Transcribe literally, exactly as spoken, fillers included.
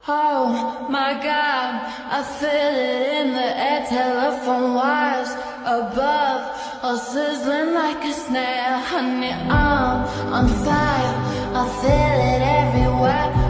Oh my God, I feel it in the air, telephone wires above, all sizzling like a snare. Honey, I'm on fire, I feel it everywhere.